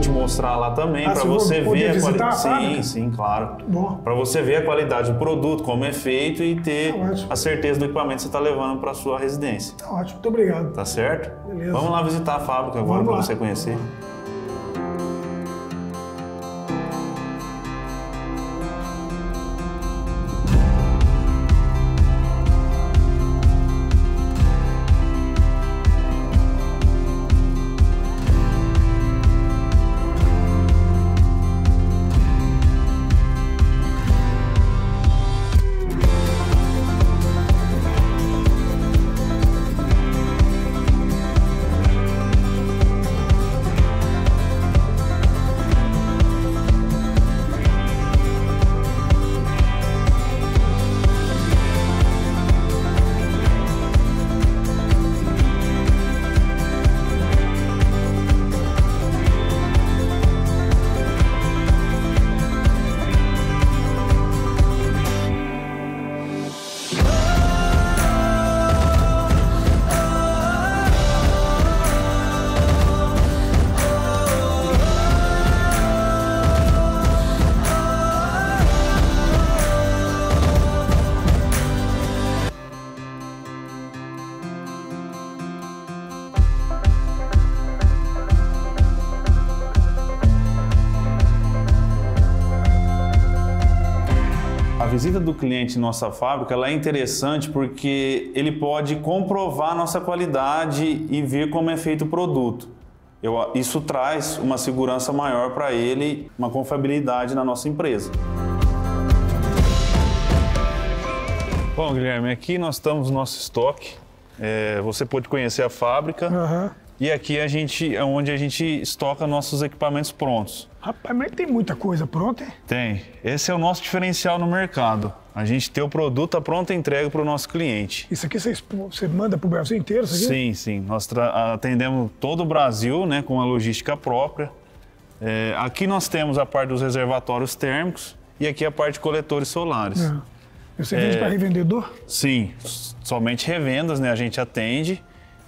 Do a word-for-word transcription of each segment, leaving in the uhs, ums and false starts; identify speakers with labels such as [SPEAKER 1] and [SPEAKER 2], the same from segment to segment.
[SPEAKER 1] te mostrar lá também,
[SPEAKER 2] Ah,
[SPEAKER 1] para
[SPEAKER 2] se
[SPEAKER 1] você
[SPEAKER 2] eu vou poder
[SPEAKER 1] ver a
[SPEAKER 2] visitar a
[SPEAKER 1] qualidade. Sim,
[SPEAKER 2] fábrica?
[SPEAKER 1] sim, claro.
[SPEAKER 2] Bom.
[SPEAKER 1] Para você ver a qualidade do produto, como é feito e ter
[SPEAKER 2] Tá ótimo.
[SPEAKER 1] a certeza do equipamento que você está levando para sua residência.
[SPEAKER 2] Tá ótimo, muito obrigado.
[SPEAKER 1] Tá certo?
[SPEAKER 2] Beleza.
[SPEAKER 1] Vamos lá visitar a fábrica agora
[SPEAKER 2] Vamos
[SPEAKER 1] para
[SPEAKER 2] lá.
[SPEAKER 1] você conhecer. A visita do cliente em nossa fábrica ela é interessante porque ele pode comprovar nossa qualidade e ver como é feito o produto. Eu, isso traz uma segurança maior para ele, uma confiabilidade na nossa empresa. Bom, Guilherme, aqui nós estamos no nosso estoque. É, você pode conhecer a fábrica.
[SPEAKER 2] Aham.
[SPEAKER 1] E aqui a gente, é onde a gente estoca nossos equipamentos prontos.
[SPEAKER 2] Rapaz, mas tem muita coisa pronta, hein?
[SPEAKER 1] Tem. Esse é o nosso diferencial no mercado. A gente tem o produto à pronta entrega para o nosso cliente.
[SPEAKER 2] Isso aqui você, expo- você manda pro Brasil inteiro, isso aqui?
[SPEAKER 1] Sim, sim. Nós tra- atendemos todo o Brasil, né, com a logística própria. É, aqui nós temos a parte dos reservatórios térmicos e aqui a parte de coletores solares.
[SPEAKER 2] Não. E você vende para revendedor?
[SPEAKER 1] Sim, somente revendas, né, a gente atende.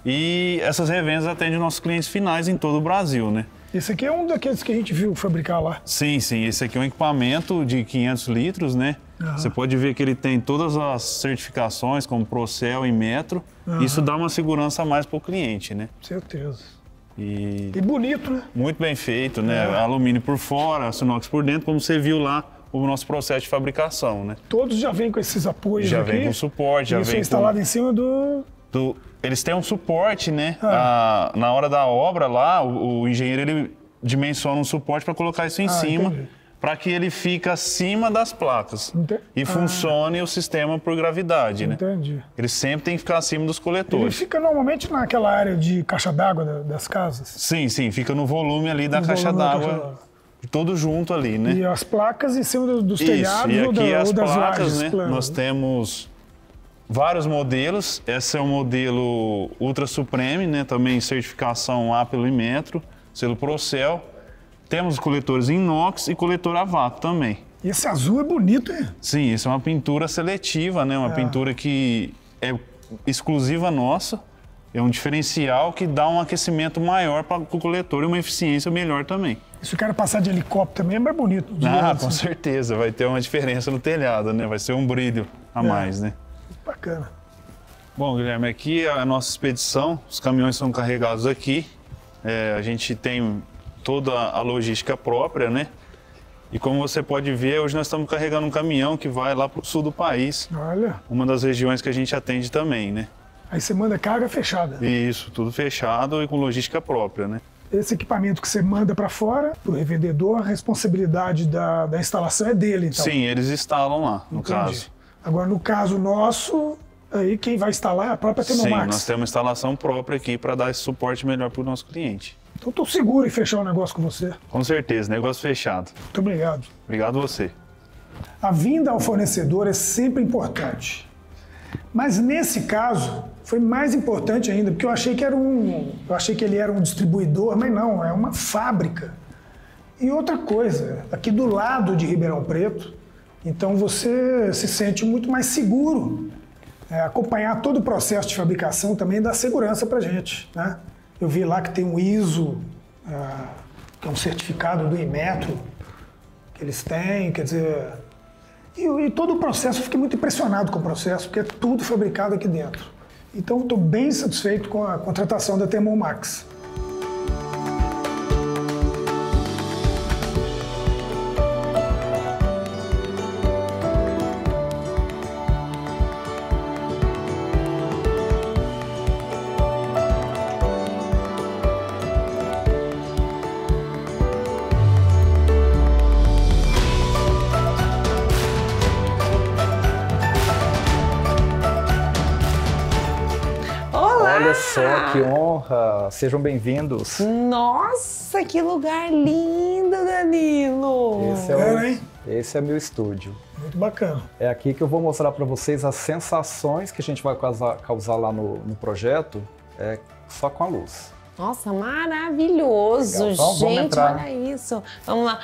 [SPEAKER 1] E essas revendas atendem nossos clientes finais em todo o Brasil, né?
[SPEAKER 2] Esse aqui é um daqueles que a gente viu fabricar lá.
[SPEAKER 1] Sim, sim. Esse aqui é um equipamento de quinhentos litros, né?
[SPEAKER 2] Aham.
[SPEAKER 1] Você pode ver que ele tem todas as certificações, como Procel e Metro.
[SPEAKER 2] Aham.
[SPEAKER 1] Isso dá uma segurança a mais para o cliente, né?
[SPEAKER 2] Certeza.
[SPEAKER 1] E
[SPEAKER 2] E bonito, né?
[SPEAKER 1] muito bem feito, né?
[SPEAKER 2] É.
[SPEAKER 1] Alumínio por fora, inox por dentro, como você viu lá o nosso processo de fabricação, né?
[SPEAKER 2] Todos já vêm com esses apoios
[SPEAKER 1] Já
[SPEAKER 2] aqui.
[SPEAKER 1] vem com suporte, já
[SPEAKER 2] Isso
[SPEAKER 1] vem
[SPEAKER 2] é instalado
[SPEAKER 1] com...
[SPEAKER 2] em cima do...
[SPEAKER 1] do- Eles têm um suporte, né?
[SPEAKER 2] Ah.
[SPEAKER 1] A- na hora da obra lá, o, o engenheiro ele dimensiona um suporte para colocar isso em
[SPEAKER 2] Ah,
[SPEAKER 1] cima,
[SPEAKER 2] entendi.
[SPEAKER 1] para que ele fique acima das placas
[SPEAKER 2] Ente-
[SPEAKER 1] e
[SPEAKER 2] Ah.
[SPEAKER 1] funcione o sistema por gravidade, né?
[SPEAKER 2] Entendi.
[SPEAKER 1] Ele sempre tem que ficar acima dos
[SPEAKER 2] Ele
[SPEAKER 1] coletores.
[SPEAKER 2] fica normalmente naquela área de caixa d'água da- das casas.
[SPEAKER 1] Sim, sim, fica no volume ali da
[SPEAKER 2] No
[SPEAKER 1] caixa
[SPEAKER 2] volume da caixa
[SPEAKER 1] d'água,
[SPEAKER 2] d'água.
[SPEAKER 1] todo junto ali, né?
[SPEAKER 2] E as placas em cima do- dos
[SPEAKER 1] Isso,
[SPEAKER 2] telhados
[SPEAKER 1] e
[SPEAKER 2] ou,
[SPEAKER 1] aqui
[SPEAKER 2] da,
[SPEAKER 1] as
[SPEAKER 2] ou das
[SPEAKER 1] placas,
[SPEAKER 2] lajes
[SPEAKER 1] né?
[SPEAKER 2] planas.
[SPEAKER 1] Nós temos vários modelos. Esse é o modelo Ultra Supreme, né? Também certificação A pelo Inmetro, selo Procel. Temos os coletores inox e coletor a vácuo também.
[SPEAKER 2] E esse azul é bonito, hein?
[SPEAKER 1] Sim, isso é uma pintura seletiva, né? Uma
[SPEAKER 2] É.
[SPEAKER 1] pintura que é exclusiva nossa. É um diferencial que dá um aquecimento maior para o coletor e uma eficiência melhor também.
[SPEAKER 2] E se o cara passar de helicóptero também é mais bonito. de
[SPEAKER 1] Ah,
[SPEAKER 2] lado,
[SPEAKER 1] com
[SPEAKER 2] assim.
[SPEAKER 1] certeza. Vai ter uma diferença no telhado, né? Vai ser um brilho a
[SPEAKER 2] É.
[SPEAKER 1] mais, né?
[SPEAKER 2] Bacana.
[SPEAKER 1] Bom, Guilherme, aqui é a nossa expedição. Os caminhões são carregados aqui. É, a gente tem toda a logística própria, né? E como você pode ver, hoje nós estamos carregando um caminhão que vai lá para o sul do país.
[SPEAKER 2] Olha.
[SPEAKER 1] Uma das regiões que a gente atende também, né?
[SPEAKER 2] Aí você manda carga fechada.
[SPEAKER 1] Isso, tudo fechado e com logística própria, né?
[SPEAKER 2] Esse equipamento que você manda para fora, para o revendedor, a responsabilidade da, da instalação é dele, então.
[SPEAKER 1] Sim, eles instalam lá, no
[SPEAKER 2] Entendi.
[SPEAKER 1] caso.
[SPEAKER 2] Agora, no caso nosso, aí quem vai instalar é a própria
[SPEAKER 1] Sim,
[SPEAKER 2] Tecnomax.
[SPEAKER 1] nós temos uma instalação própria aqui para dar esse suporte melhor para o nosso cliente.
[SPEAKER 2] Então, estou seguro em fechar o negócio com você.
[SPEAKER 1] Com certeza, negócio fechado.
[SPEAKER 2] Muito obrigado.
[SPEAKER 1] Obrigado a você.
[SPEAKER 2] A vinda ao fornecedor é sempre importante. Mas nesse caso, foi mais importante ainda, porque eu achei que era um, eu achei que ele era um distribuidor, mas não, é uma fábrica. E outra coisa, aqui do lado de Ribeirão Preto, então você se sente muito mais seguro. É, acompanhar todo o processo de fabricação também dá segurança para a gente, né? Eu vi lá que tem um I S O, ah, que é um certificado do Inmetro que eles têm, quer dizer... E, e todo o processo, eu fiquei muito impressionado com o processo, porque é tudo fabricado aqui dentro. Então, estou bem satisfeito com a contratação da Thermomax.
[SPEAKER 3] Olha só, que honra! Sejam bem-vindos.
[SPEAKER 4] Nossa, que lugar lindo, Danilo!
[SPEAKER 3] Esse é, o, esse é meu estúdio.
[SPEAKER 2] Muito bacana.
[SPEAKER 3] É aqui que eu vou mostrar para vocês as sensações que a gente vai causar, causar lá no, no projeto, é, só com a luz.
[SPEAKER 4] Nossa, maravilhoso!
[SPEAKER 3] Legal. Então,
[SPEAKER 4] gente, olha isso! Vamos lá.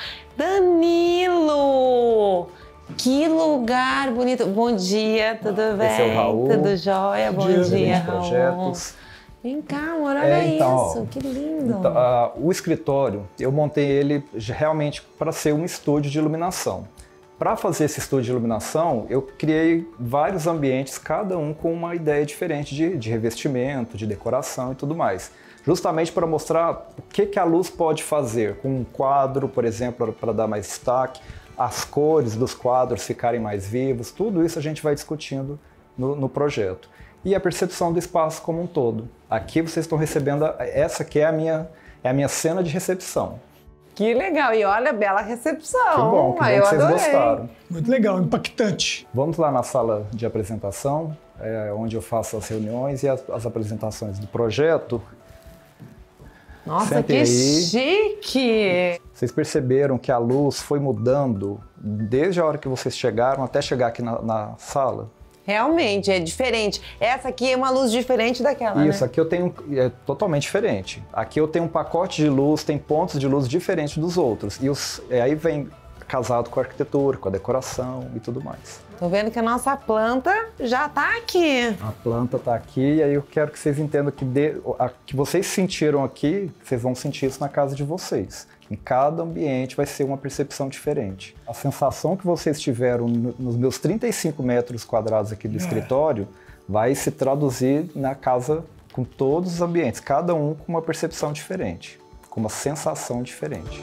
[SPEAKER 4] Danilo! Que lugar bonito! Bom dia, tudo bem?
[SPEAKER 3] Esse é o Raul.
[SPEAKER 4] Tudo jóia? Bom, Bom dia, dia Raul.
[SPEAKER 3] Projetos.
[SPEAKER 4] Vem cá, amor, olha
[SPEAKER 3] é, então,
[SPEAKER 4] isso,
[SPEAKER 3] ó,
[SPEAKER 4] que lindo!
[SPEAKER 3] Então, uh, o escritório, eu montei ele realmente para ser um estúdio de iluminação. Para fazer esse estúdio de iluminação, eu criei vários ambientes, cada um com uma ideia diferente de, de revestimento, de decoração e tudo mais. Justamente para mostrar o que, que a luz pode fazer com um quadro, por exemplo, para dar mais destaque, as cores dos quadros ficarem mais vivos, tudo isso a gente vai discutindo no, no projeto. E a percepção do espaço como um todo. Aqui vocês estão recebendo, a, essa aqui é a, minha, é a minha cena de recepção.
[SPEAKER 4] Que legal, e olha a bela recepção.
[SPEAKER 3] Que bom, que, bom
[SPEAKER 4] eu
[SPEAKER 3] que vocês
[SPEAKER 4] adorei.
[SPEAKER 3] gostaram.
[SPEAKER 2] Muito legal, impactante.
[SPEAKER 3] Vamos lá na sala de apresentação, é, onde eu faço as reuniões e as, as apresentações do projeto.
[SPEAKER 4] Nossa,
[SPEAKER 3] Sentem
[SPEAKER 4] que
[SPEAKER 3] aí.
[SPEAKER 4] chique!
[SPEAKER 3] Vocês perceberam que a luz foi mudando desde a hora que vocês chegaram até chegar aqui na, na sala?
[SPEAKER 4] Realmente, é diferente. Essa aqui é uma luz diferente daquela,
[SPEAKER 3] Isso,
[SPEAKER 4] né?
[SPEAKER 3] aqui eu tenho, é totalmente diferente. Aqui eu tenho um pacote de luz, tem pontos de luz diferentes dos outros. E os, é, aí vem casado com a arquitetura, com a decoração e tudo mais.
[SPEAKER 4] Tô vendo que a nossa planta já tá aqui.
[SPEAKER 3] A planta tá aqui e aí eu quero que vocês entendam que, de, a, que vocês sentiram aqui, vocês vão sentir isso na casa de vocês. Em cada ambiente vai ser uma percepção diferente. A sensação que vocês tiveram no, nos meus trinta e cinco metros quadrados aqui do é. escritório vai se traduzir na casa com todos os ambientes, cada um com uma percepção diferente, com uma sensação diferente.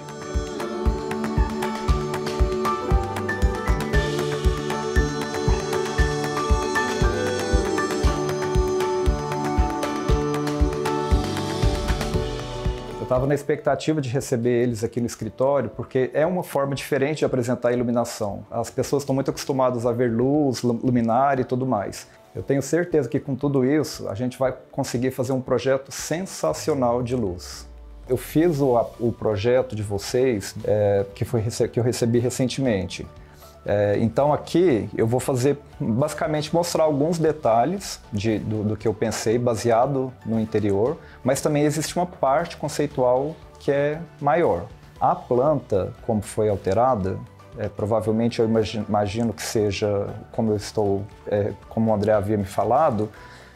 [SPEAKER 3] Eu estava na expectativa de receber eles aqui no escritório, porque é uma forma diferente de apresentar a iluminação. As pessoas estão muito acostumadas a ver luz, luminária e tudo mais. Eu tenho certeza que com tudo isso, a gente vai conseguir fazer um projeto sensacional de luz. Eu fiz o, o projeto de vocês, é, que, foi, que eu recebi recentemente. É, então aqui eu vou fazer, basicamente mostrar alguns detalhes de, do, do que eu pensei, baseado no interior, mas também existe uma parte conceitual que é maior. A planta, como foi alterada, é, provavelmente eu imagino, imagino que seja, como eu estou, é, como o André havia me falado,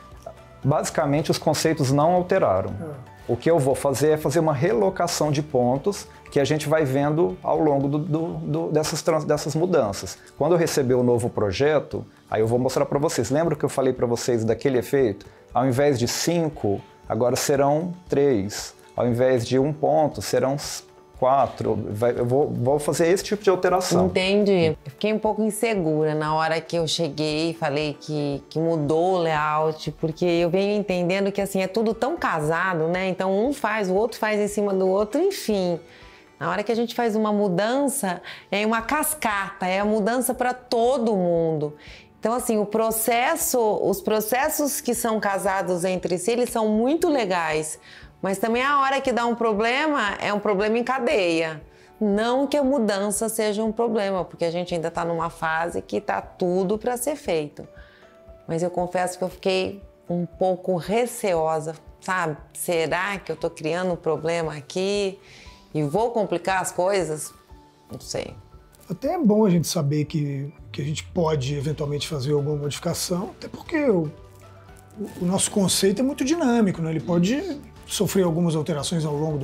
[SPEAKER 3] basicamente os conceitos não alteraram. O que eu vou fazer é fazer uma relocação de pontos que a gente vai vendo ao longo do, do, do, dessas, trans, dessas mudanças. Quando eu receber o novo projeto, aí eu vou mostrar para vocês. Lembra que eu falei para vocês daquele efeito? Ao invés de cinco, agora serão três. Ao invés de um ponto, serão quatro. Eu vou, vou fazer esse tipo de alteração.
[SPEAKER 4] Entendi. Eu fiquei um pouco insegura na hora que eu cheguei e falei que, que mudou o layout, porque eu venho entendendo que assim, é tudo tão casado, né? Então um faz, o outro faz em cima do outro, enfim. Na hora que a gente faz uma mudança, é uma cascata, é a mudança para todo mundo. Então, assim, o processo, os processos que são casados entre si, eles são muito legais. Mas também a hora que dá um problema, é um problema em cadeia. Não que a mudança seja um problema, porque a gente ainda está numa fase que está tudo para ser feito. Mas eu confesso que eu fiquei um pouco receosa, sabe? Será que eu estou criando um problema aqui e vou complicar as coisas? Não sei.
[SPEAKER 2] Até é bom a gente saber que, que a gente pode eventualmente fazer alguma modificação, até porque o, o nosso conceito é muito dinâmico, né? Ele pode sofrer algumas alterações ao longo do,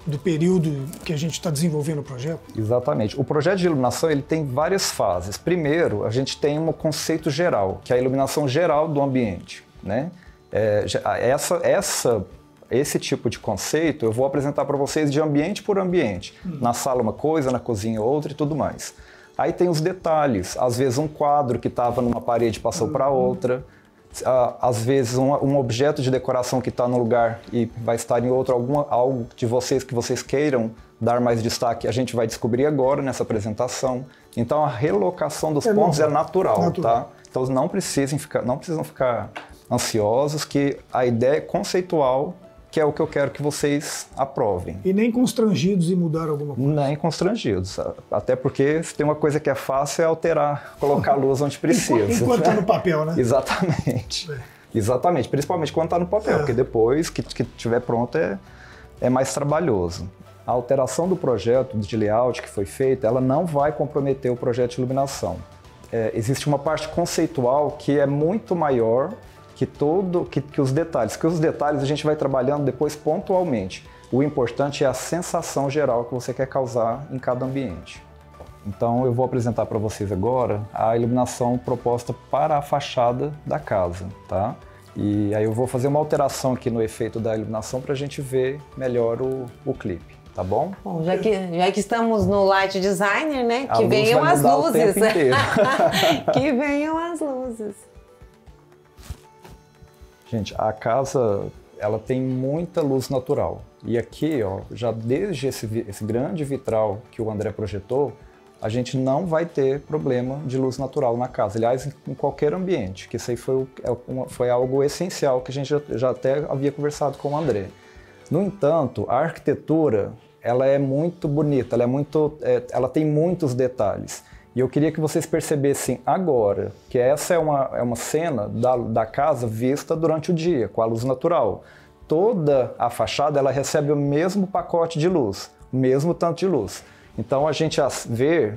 [SPEAKER 2] do período que a gente está desenvolvendo o projeto?
[SPEAKER 3] Exatamente. O projeto de iluminação ele tem várias fases. Primeiro, a gente tem um conceito geral, que é a iluminação geral do ambiente, né? É, essa, essa, esse tipo de conceito eu vou apresentar para vocês de ambiente por ambiente. Hum. Na sala uma coisa, na cozinha outra e tudo mais. Aí tem os detalhes. Às vezes um quadro que estava numa parede passou hum. para outra. Às vezes um, um objeto de decoração que está num lugar e vai estar em outro, alguma, algo de vocês que vocês queiram dar mais destaque, a gente vai descobrir agora nessa apresentação. Então a relocação dos é pontos normal. é natural, natural, tá? Então não precisem ficar, não precisam ficar ansiosos, que a ideia é conceitual, que é o que eu quero que vocês aprovem.
[SPEAKER 2] E nem constrangidos em mudar alguma coisa?
[SPEAKER 3] Nem constrangidos, até porque se tem uma coisa que é fácil é alterar, colocar a luz onde precisa.
[SPEAKER 2] Enquanto está no papel, né?
[SPEAKER 3] Exatamente, é. Exatamente, principalmente quando está no papel, é. porque depois que estiver pronto é, é mais trabalhoso. A alteração do projeto de layout que foi feita, ela não vai comprometer o projeto de iluminação. É, existe uma parte conceitual que é muito maior que, todo, que, que os detalhes, que os detalhes a gente vai trabalhando depois pontualmente. O importante é a sensação geral que você quer causar em cada ambiente. Então eu vou apresentar para vocês agora a iluminação proposta para a fachada da casa, tá? E aí eu vou fazer uma alteração aqui no efeito da iluminação para a gente ver melhor o, o clipe, tá bom?
[SPEAKER 4] Bom, já que, já que estamos no Light Designer, né?
[SPEAKER 3] A
[SPEAKER 4] que
[SPEAKER 3] luz
[SPEAKER 4] venham
[SPEAKER 3] vai
[SPEAKER 4] as
[SPEAKER 3] mudar
[SPEAKER 4] luzes.
[SPEAKER 3] O tempo inteiro.
[SPEAKER 4] Que venham as luzes.
[SPEAKER 3] Gente, a casa, ela tem muita luz natural. E aqui, ó, já desde esse, esse grande vitral que o André projetou, a gente não vai ter problema de luz natural na casa. Aliás, em qualquer ambiente, que isso aí foi, foi algo essencial que a gente já, já até havia conversado com o André. No entanto, a arquitetura, ela é muito bonita, ela, é muito, é, ela tem muitos detalhes. E eu queria que vocês percebessem agora que essa é uma, é uma cena da, da casa vista durante o dia, com a luz natural. Toda a fachada ela recebe o mesmo pacote de luz, o mesmo tanto de luz. Então a gente vê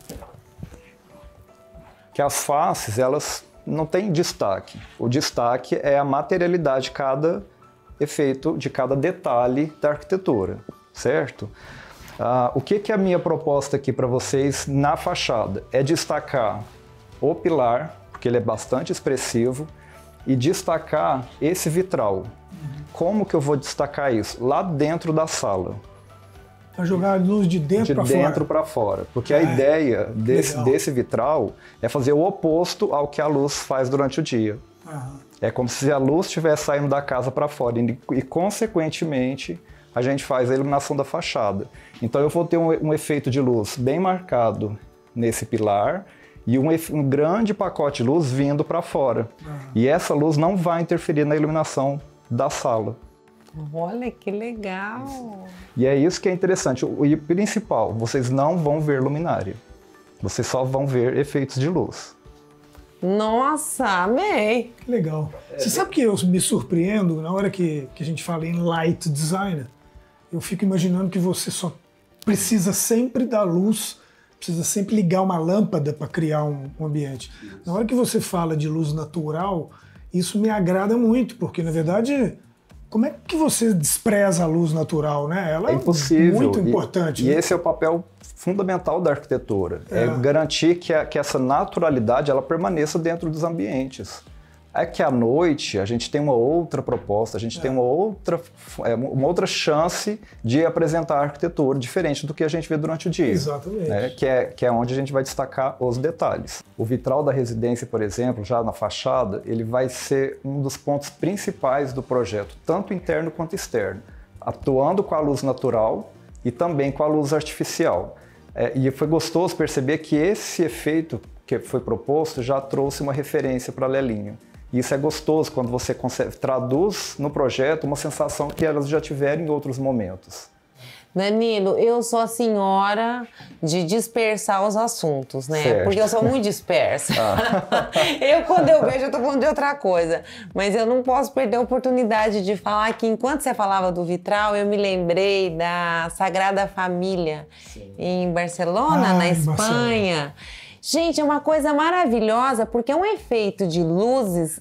[SPEAKER 3] que as faces elas não têm destaque. O destaque é a materialidade de cada efeito, de cada detalhe da arquitetura, certo? Uh, o que, que é a minha proposta aqui para vocês na fachada? É destacar o pilar, porque ele é bastante expressivo, e destacar esse vitral. Como que eu vou destacar isso? Lá dentro da sala.
[SPEAKER 2] Para jogar a luz de dentro para fora?
[SPEAKER 3] De dentro para fora. Porque é, a ideia desse, desse vitral é fazer o oposto ao que a luz faz durante o dia. Uhum. É como se a luz estivesse saindo da casa para fora e, e, consequentemente, a gente faz a iluminação da fachada. Então eu vou ter um, um efeito de luz bem marcado nesse pilar e um, um grande pacote de luz vindo para fora. Uhum. E essa luz não vai interferir na iluminação da sala.
[SPEAKER 4] Olha que legal!
[SPEAKER 3] E é isso que é interessante. O, o principal, vocês não vão ver luminária. Vocês só vão ver efeitos de luz.
[SPEAKER 4] Nossa, amei!
[SPEAKER 2] Que legal. É, Você sabe que eu me surpreendo na hora que, que a gente fala em light design? Eu fico imaginando que você só precisa sempre da luz, precisa sempre ligar uma lâmpada para criar um, um ambiente. Na hora que você fala de luz natural, isso me agrada muito, porque na verdade, como é que você despreza a luz natural, né? Ela
[SPEAKER 3] é impossível.
[SPEAKER 2] É muito importante.
[SPEAKER 3] E,
[SPEAKER 2] né?
[SPEAKER 3] e esse é o papel fundamental da arquitetura, é, é garantir que, a, que essa naturalidade ela permaneça dentro dos ambientes. É que à noite a gente tem uma outra proposta, a gente é. tem uma outra, uma outra chance de apresentar a arquitetura diferente do que a gente vê durante o dia.
[SPEAKER 2] Exatamente.
[SPEAKER 3] Né? Que, é, que é onde a gente vai destacar os detalhes. O vitral da residência, por exemplo, já na fachada, ele vai ser um dos pontos principais do projeto, tanto interno quanto externo, atuando com a luz natural e também com a luz artificial. É, e foi gostoso perceber que esse efeito que foi proposto já trouxe uma referência para Lelinho. E isso é gostoso quando você consegue, traduz no projeto uma sensação que elas já tiveram em outros momentos.
[SPEAKER 4] Danilo, eu sou a senhora de dispersar os assuntos, né?
[SPEAKER 3] Certo.
[SPEAKER 4] Porque eu sou muito dispersa. Ah. Eu, quando eu vejo, eu tô falando de outra coisa. Mas eu não posso perder a oportunidade de falar que, enquanto você falava do vitral, eu me lembrei da Sagrada Família, sim, em Barcelona, ah, na Espanha. Barcelona. Gente, é uma coisa maravilhosa, porque é um efeito de luzes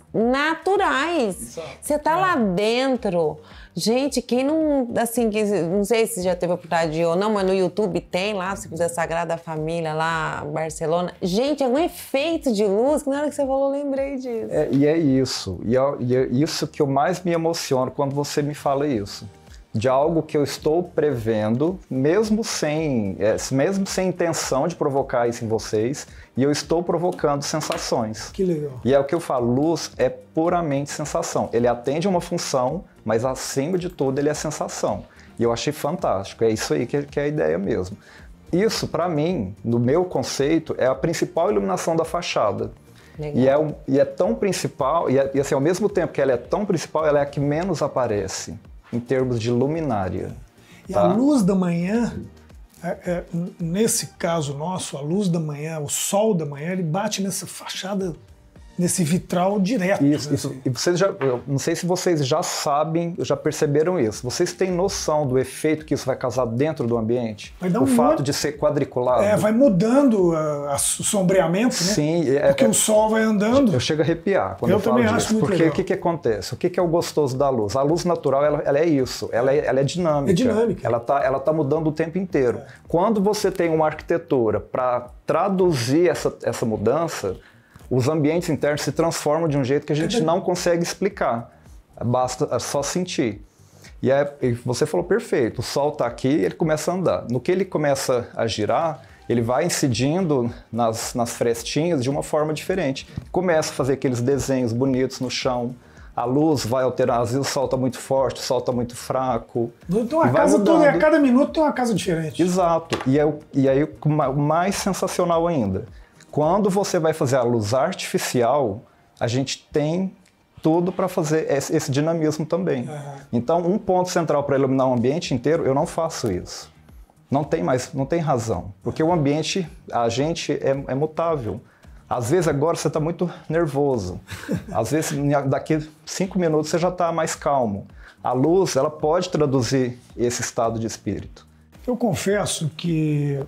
[SPEAKER 4] naturais. Você tá é. lá dentro. Gente, quem não, assim, que, não sei se já teve a oportunidade de ir ou não, mas no YouTube tem lá, se da Sagrada Família, lá, Barcelona. Gente, é um efeito de luz que na hora que você falou, eu lembrei disso.
[SPEAKER 3] É, e é isso, e é, e é isso que eu mais me emociono quando você me fala isso. De algo que eu estou prevendo, mesmo sem, é, mesmo sem intenção de provocar isso em vocês, e eu estou provocando sensações.
[SPEAKER 2] Que legal.
[SPEAKER 3] E é o que eu falo, luz é puramente sensação. Ele atende a uma função, mas acima de tudo ele é sensação. E eu achei fantástico, é isso aí que, que é a ideia mesmo. Isso, para mim, no meu conceito, é a principal iluminação da fachada. E é, e é tão principal, e, é, e assim, ao mesmo tempo que ela é tão principal, ela é a que menos aparece em termos de luminária.
[SPEAKER 2] E
[SPEAKER 3] tá?
[SPEAKER 2] a luz da manhã, é, é, nesse caso nosso, a luz da manhã, o sol da manhã, ele bate nessa fachada, nesse vitral direto.
[SPEAKER 3] Isso,
[SPEAKER 2] né?
[SPEAKER 3] isso. E vocês já, eu não sei se vocês já sabem, já perceberam isso. Vocês têm noção do efeito que isso vai causar dentro do ambiente?
[SPEAKER 2] Vai dar
[SPEAKER 3] o
[SPEAKER 2] um
[SPEAKER 3] fato
[SPEAKER 2] monte...
[SPEAKER 3] de ser quadriculado.
[SPEAKER 2] É, vai mudando uh, o sombreamento, né?
[SPEAKER 3] Sim. É,
[SPEAKER 2] porque
[SPEAKER 3] é,
[SPEAKER 2] o sol vai andando.
[SPEAKER 3] Eu chego a arrepiar quando
[SPEAKER 2] eu,
[SPEAKER 3] eu falo
[SPEAKER 2] também
[SPEAKER 3] disso.
[SPEAKER 2] Acho muito
[SPEAKER 3] porque
[SPEAKER 2] legal.
[SPEAKER 3] o que, que acontece? O que, que é o gostoso da luz? A luz natural, ela, ela é isso. Ela é, ela é dinâmica.
[SPEAKER 2] É dinâmica.
[SPEAKER 3] Ela está ela tá mudando o tempo inteiro. É. Quando você tem uma arquitetura para traduzir essa, essa mudança, os ambientes internos se transformam de um jeito que a gente não consegue explicar. Basta só sentir. E aí, você falou perfeito, o sol está aqui e ele começa a andar. No que ele começa a girar, ele vai incidindo nas, nas frestinhas de uma forma diferente. Começa a fazer aqueles desenhos bonitos no chão. A luz vai alterar, às vezes o sol está muito forte, o sol está muito fraco.
[SPEAKER 2] Então a casa toda, a cada minuto tem uma casa diferente.
[SPEAKER 3] Exato. E, é, e aí o mais sensacional ainda, quando você vai fazer a luz artificial, a gente tem tudo para fazer esse, esse dinamismo também. Uhum. Então, um ponto central para iluminar o ambiente inteiro, eu não faço isso. Não tem mais, não tem razão. Porque o ambiente, a gente é, é mutável. Às vezes agora você está muito nervoso. Às vezes daqui cinco minutos você já está mais calmo. A luz, ela pode traduzir esse estado de espírito.
[SPEAKER 2] Eu confesso que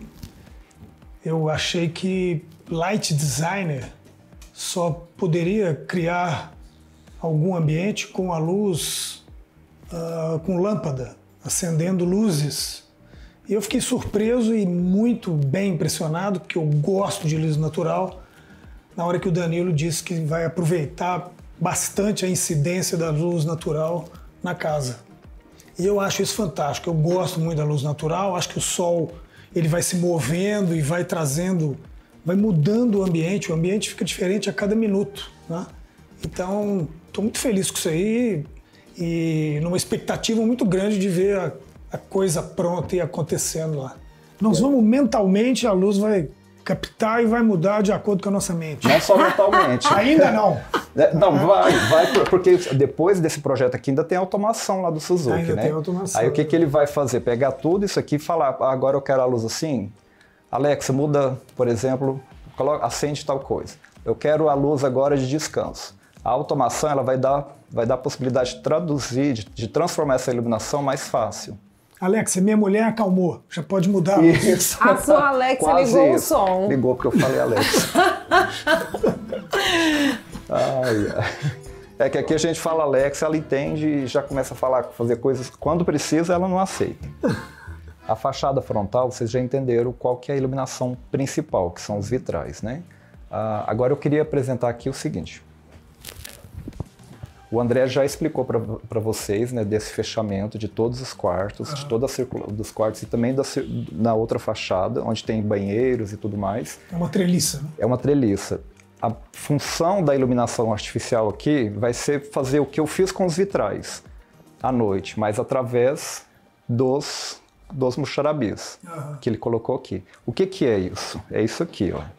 [SPEAKER 2] eu achei que light designer só poderia criar algum ambiente com a luz, uh, com lâmpada, acendendo luzes. E eu fiquei surpreso e muito bem impressionado, porque eu gosto de luz natural, na hora que o Danilo disse que vai aproveitar bastante a incidência da luz natural na casa. E eu acho isso fantástico, eu gosto muito da luz natural, acho que o sol ele vai se movendo e vai trazendo, vai mudando o ambiente, o ambiente fica diferente a cada minuto, né? Então, estou muito feliz com isso aí e numa expectativa muito grande de ver a, a coisa pronta e acontecendo lá. Nós vamos mentalmente, a luz vai captar e vai mudar de acordo com a nossa mente.
[SPEAKER 3] Não só mentalmente.
[SPEAKER 2] Ainda não.
[SPEAKER 3] Não, vai, vai, porque depois desse projeto aqui ainda tem automação lá do Suzuki,
[SPEAKER 2] ainda
[SPEAKER 3] né?
[SPEAKER 2] Tem automação.
[SPEAKER 3] Aí o que, que ele vai fazer? Pegar tudo isso aqui e falar, ah, agora eu quero a luz assim. Alexa, muda, por exemplo, coloca, acende tal coisa. Eu quero a luz agora de descanso. A automação ela vai dar, vai dar a possibilidade de traduzir, de, de transformar essa iluminação mais fácil.
[SPEAKER 2] Alexa, minha mulher acalmou, já pode mudar.
[SPEAKER 4] Isso. A sua Alexa
[SPEAKER 3] Quase
[SPEAKER 4] ligou
[SPEAKER 3] isso.
[SPEAKER 4] o som.
[SPEAKER 3] Ligou porque eu falei Alexa. Ai, ai. É que aqui a gente fala Alexa, ela entende e já começa a falar, fazer coisas. Quando precisa, ela não aceita. A fachada frontal, vocês já entenderam qual que é a iluminação principal, que são os vitrais, né? Ah, agora eu queria apresentar aqui o seguinte. O André já explicou para vocês, né, desse fechamento de todos os quartos, uhum. de toda a circula dos quartos e também da, na outra fachada, onde tem banheiros e tudo mais.
[SPEAKER 2] É uma treliça, né?
[SPEAKER 3] É uma treliça. A função da iluminação artificial aqui vai ser fazer o que eu fiz com os vitrais à noite, mas através dos, dos muxarabis, uhum. que ele colocou aqui. O que, que é isso? É isso aqui, ó.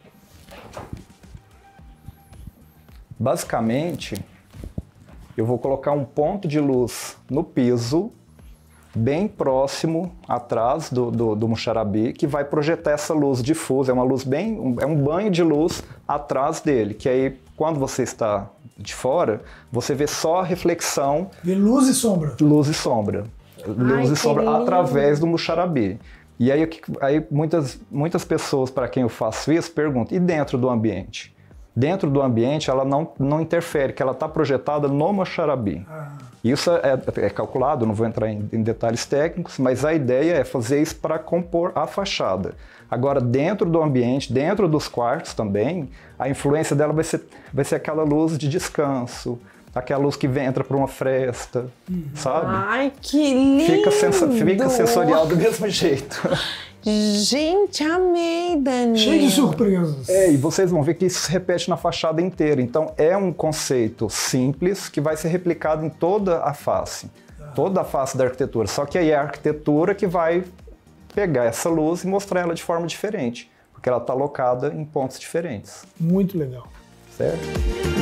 [SPEAKER 3] Basicamente, eu vou colocar um ponto de luz no piso, bem próximo, atrás do, do, do muxarabi, que vai projetar essa luz difusa. É uma luz bem, um, é um banho de luz atrás dele, que aí, quando você está de fora, você vê só a reflexão...
[SPEAKER 2] Vê luz e sombra.
[SPEAKER 3] Luz e sombra. Luz
[SPEAKER 4] Ai,
[SPEAKER 3] e sombra
[SPEAKER 4] lindo.
[SPEAKER 3] Através do muxarabi. E aí, aí muitas, muitas pessoas, para quem eu faço isso, perguntam, e dentro do ambiente? Dentro do ambiente, ela não, não interfere, que ela está projetada no Mocharabi. Ah. Isso é, é calculado, não vou entrar em, em detalhes técnicos, mas a ideia é fazer isso para compor a fachada. Agora, dentro do ambiente, dentro dos quartos também, a influência dela vai ser, vai ser aquela luz de descanso, aquela luz que vem, entra para uma fresta, uhum. sabe?
[SPEAKER 4] Ai, que lindo!
[SPEAKER 3] Fica, senso, fica sensorial do mesmo jeito.
[SPEAKER 4] Gente, amei, Daniel.
[SPEAKER 2] Cheio de surpresas.
[SPEAKER 3] É, e vocês vão ver que isso se repete na fachada inteira. Então, é um conceito simples que vai ser replicado em toda a face. Ah. Toda a face da arquitetura. Só que aí é a arquitetura que vai pegar essa luz e mostrar ela de forma diferente. Porque ela está alocada em pontos diferentes.
[SPEAKER 2] Muito legal.
[SPEAKER 3] Certo?